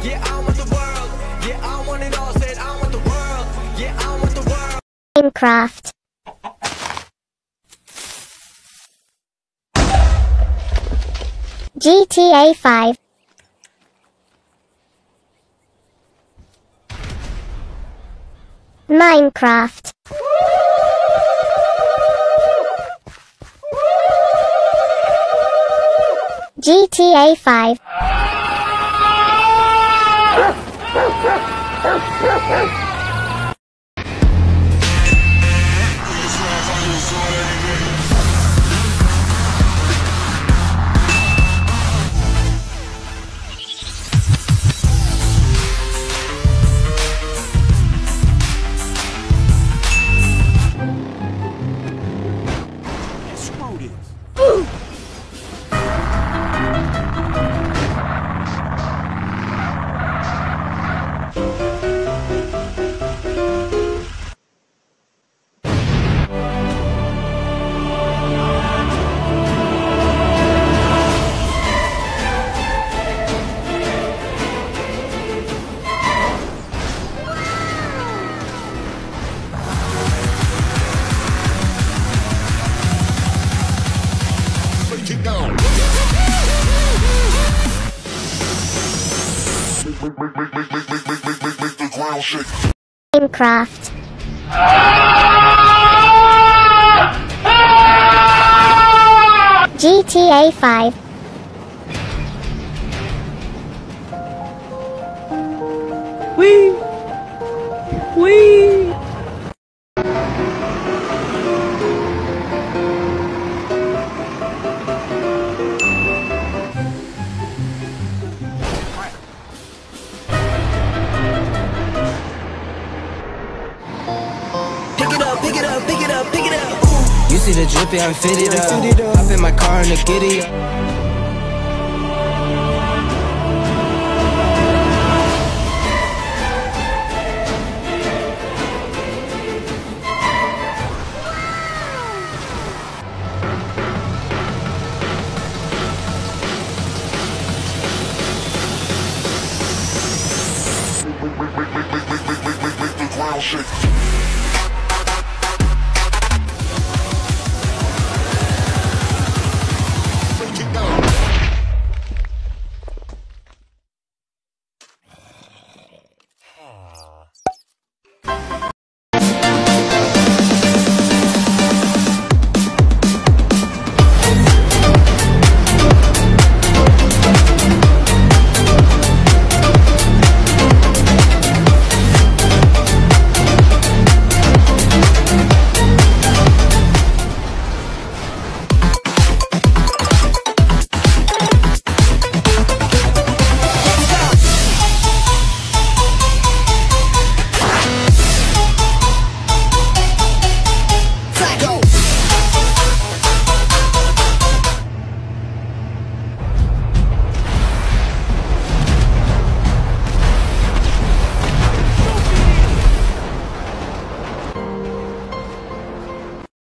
Yeah, I want the world. Yeah, I want it all. Said I want the world. Yeah, I want the world. Minecraft. GTA 5. Minecraft. GTA 5. Screw this. Get down. Make the ground shake. Minecraft. GTA 5. Wee! Wee! Pick it up, pick it up, pick it up, pick it up. Ooh. You see the drippy, I'm fitted up. Hop in my car and the giddy up.